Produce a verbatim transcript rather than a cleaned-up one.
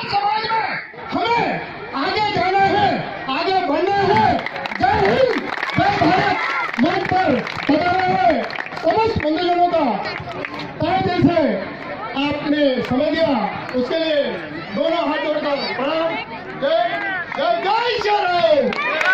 समाज में हमें आगे जाना है, आगे बढ़ना है। जय हिंद, जय भारत। मंच पर पधारे हुए समस्त बंधुजनों का तहे दिल से आपने समय दिया, उसके लिए दोनों हाथ जोड़कर प्रणाम। जय जय जय श्री राम।